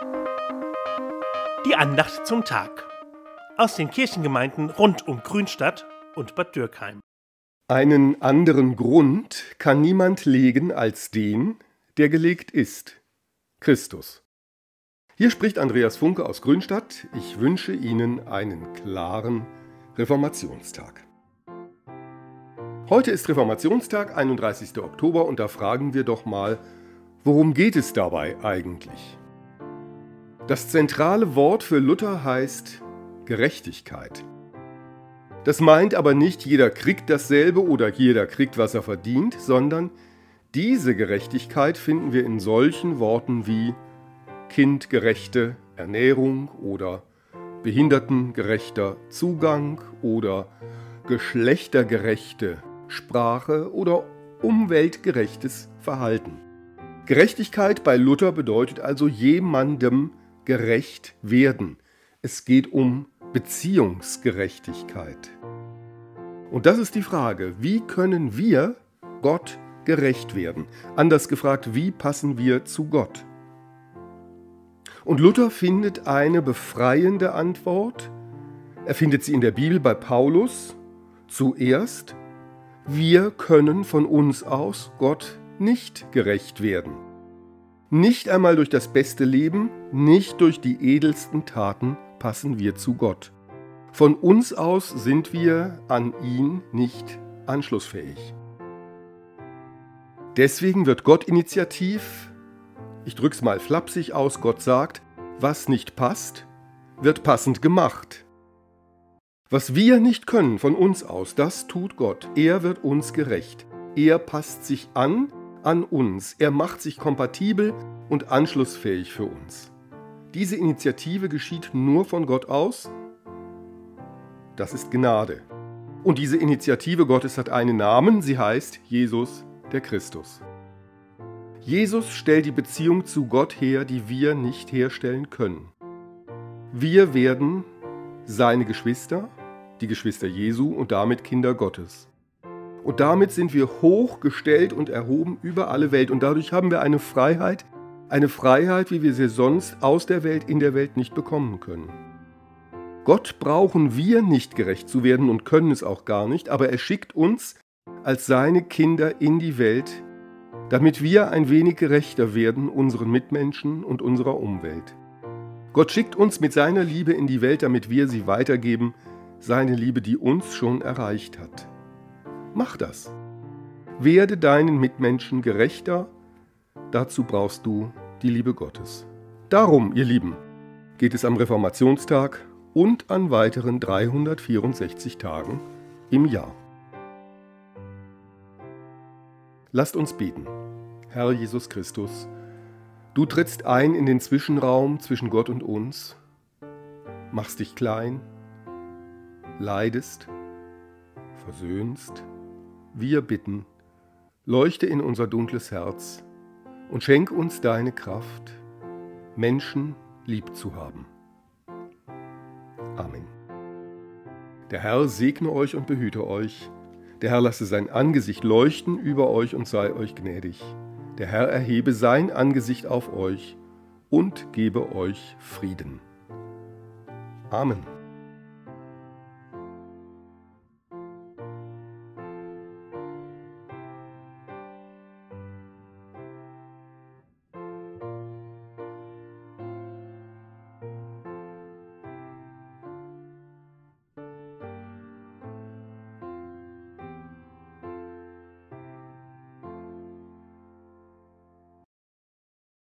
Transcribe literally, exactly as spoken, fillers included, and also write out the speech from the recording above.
Die Andacht zum Tag aus den Kirchengemeinden rund um Grünstadt und Bad Dürkheim. Einen anderen Grund kann niemand legen als den, der gelegt ist: Christus. Hier spricht Andreas Funke aus Grünstadt. Ich wünsche Ihnen einen klaren Reformationstag. Heute ist Reformationstag, einunddreißigster Oktober, und da fragen wir doch mal, worum geht es dabei eigentlich? Das zentrale Wort für Luther heißt Gerechtigkeit. Das meint aber nicht, jeder kriegt dasselbe oder jeder kriegt, was er verdient, sondern diese Gerechtigkeit finden wir in solchen Worten wie kindgerechte Ernährung oder behindertengerechter Zugang oder geschlechtergerechte Sprache oder umweltgerechtes Verhalten. Gerechtigkeit bei Luther bedeutet also jemandem gerecht werden. Es geht um Beziehungsgerechtigkeit. Und das ist die Frage: Wie können wir Gott gerecht werden? Anders gefragt, wie passen wir zu Gott? Und Luther findet eine befreiende Antwort. Er findet sie in der Bibel bei Paulus. Zuerst: Wir können von uns aus Gott nicht gerecht werden. Nicht einmal durch das beste Leben, nicht durch die edelsten Taten passen wir zu Gott. Von uns aus sind wir an ihn nicht anschlussfähig. Deswegen wird Gott initiativ, ich drück's mal flapsig aus, Gott sagt, was nicht passt, wird passend gemacht. Was wir nicht können von uns aus, das tut Gott. Er wird uns gerecht. Er passt sich an an uns. Er macht sich kompatibel und anschlussfähig für uns. Diese Initiative geschieht nur von Gott aus. Das ist Gnade. Und diese Initiative Gottes hat einen Namen. Sie heißt Jesus der Christus. Jesus stellt die Beziehung zu Gott her, die wir nicht herstellen können. Wir werden seine Geschwister, die Geschwister Jesu und damit Kinder Gottes. Und damit sind wir hochgestellt und erhoben über alle Welt. Und dadurch haben wir eine Freiheit, eine Freiheit, wie wir sie sonst aus der Welt, in der Welt nicht bekommen können. Gott brauchen wir nicht gerecht zu werden und können es auch gar nicht, aber er schickt uns als seine Kinder in die Welt, damit wir ein wenig gerechter werden unseren Mitmenschen und unserer Umwelt. Gott schickt uns mit seiner Liebe in die Welt, damit wir sie weitergeben, seine Liebe, die uns schon erreicht hat. Mach das. Werde deinen Mitmenschen gerechter. Dazu brauchst du die Liebe Gottes. Darum, ihr Lieben, geht es am Reformationstag und an weiteren dreihundertvierundsechzig Tagen im Jahr. Lasst uns beten. Herr Jesus Christus, du trittst ein in den Zwischenraum zwischen Gott und uns, machst dich klein, leidest, versöhnst. Wir bitten, leuchte in unser dunkles Herz und schenk uns deine Kraft, Menschen lieb zu haben. Amen. Der Herr segne euch und behüte euch. Der Herr lasse sein Angesicht leuchten über euch und sei euch gnädig. Der Herr erhebe sein Angesicht auf euch und gebe euch Frieden. Amen.